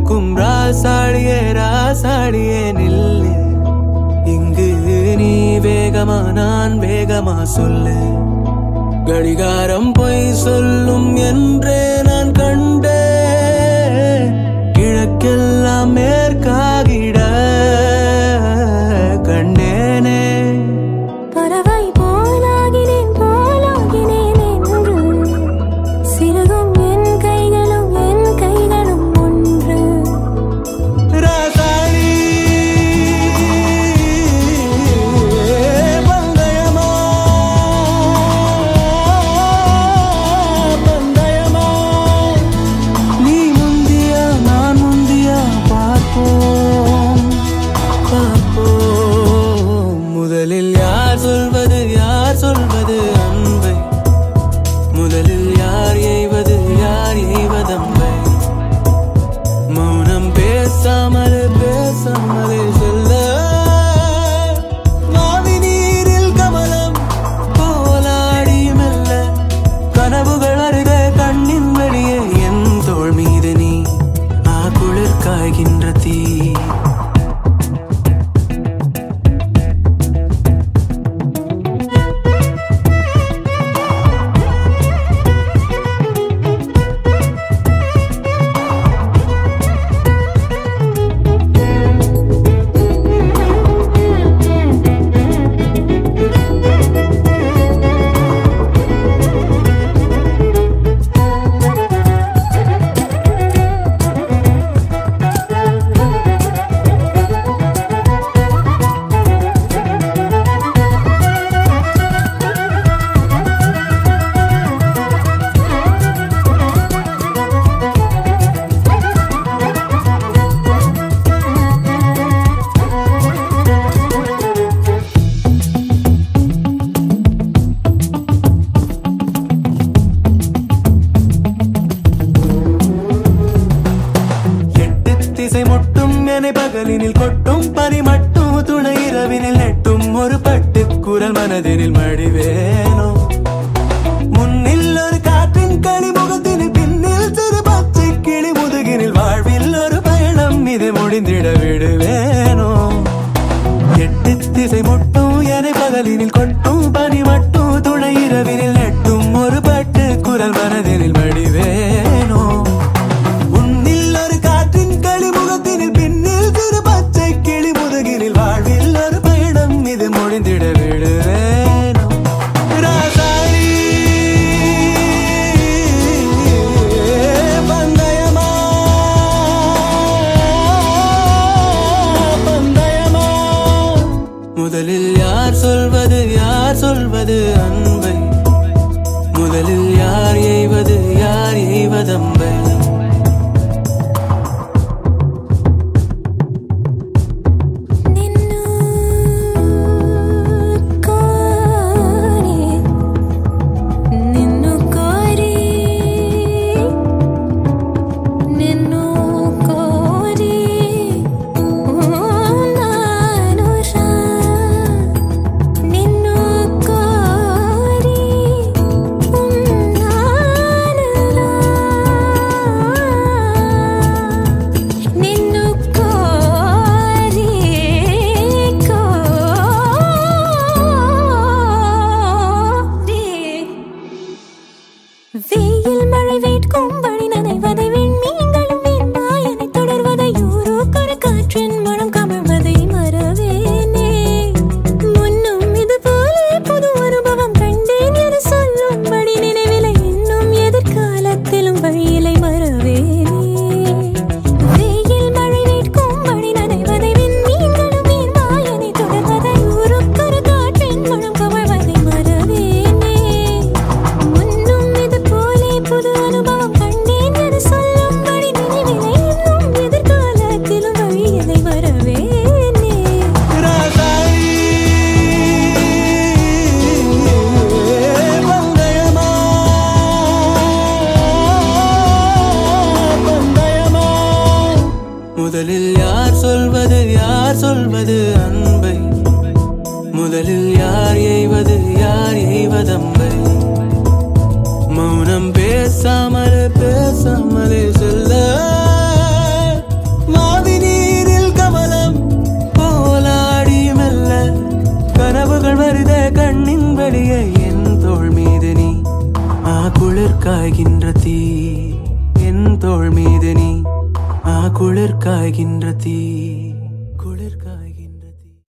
மறக்கும் ராசாடியே ராசாடியே நில்லு. இங்கு நீ வேகமா நான் வேகமா சொல்லு. கடிகாரம் பொய் சொல்லும் என்றே நான் கண்டே. கிழக்கெல்லாம் மேற்காகிட கண்டேனே. பறவை போலாகினேன் போலாகினேன் என்று சிறுகும் என் கைகளும் ஒன்று. ராசாடி பந்தயமா பந்தயமா. நீ முந்தியா நான் முந்தியா பார்ப்போம் பார்ப்போம். முதலில் யார் சொல்வது அன்பை. முதலில் யார் எய்வதம்பை. மௌனம் பேசாமலே சொல்ல. மாவி நீரில் கமலம் போலாடி மெல்ல. கனவுகள் அருக கண்ணின் வழியே என் தோள் மீது நீ குளிர் காய்கின்ற தீ. பகலினில் கொட்டும் பனி மட்டும் துணை இரவினில் நெட்டும் ஒரு பட்டுக்குரல் மனதினில் மடிவேனோ. முன்னில் ஒரு காற்றின் களிமுகத்தினில் பின்னில் சிறு பச்சை கிளி முதுகினில் வாழ்வில் ஒரு பயணம் இது முடிந்திட விடுவேனோ. எட்டு திசை முட்டும் என பகலினில் கொட்டும் பனி மட்டும் துணை இரவினில் நெட்டும் ஒரு பட்டுக்குரல் மனதினில் மடிவேனோ. முடிந்திட விடுவேனோ. ராசாடி பந்தயமா பந்தயமா. முதலில் யார் சொல்வது அன்பை. முதலில் யார் எய்வதம்பை. வெயில் மழை வேட்கும் வழி நனைவதை விண்மீன்களும் வெண்மாயனை தொடர்வதை யூரோக்கொரு காற்றின் மனம் கமழ்வதை மறவேனே. முன்னும் இது போலே புது அனுபவம் கண்டேன் என சொல்லும்படி நினைவிலை இன்னும் எதிர்காலத்திலும் வழியிலை மறவேனே. வெயில் மழை வேட்கும் வழி நனைவதை விண்மீன்களும் வெண்மாயனை தொடர்வதை யூரோக்கொரு காற்றின் மனம் கமழ்வதை மறவேனே. புது அனுபவம் கண்டேன் என சொல்லும்படி நினைவிலை இன்னும் எதிர்காலத்திலும் வழியிலை வரவேனே. ராசாடி பந்தயமா பந்தயமா. முதலில் யார் சொல்வது அன்பை. முதலில் யார் எய்வதம்பை. மௌனம் பேசாமலே சொல்ல. அடியே என் தோள் மீது நீ குளிர் காய்கின்ற தீ என் தோள் மீது நீ குளிர் காய்கின்ற தீ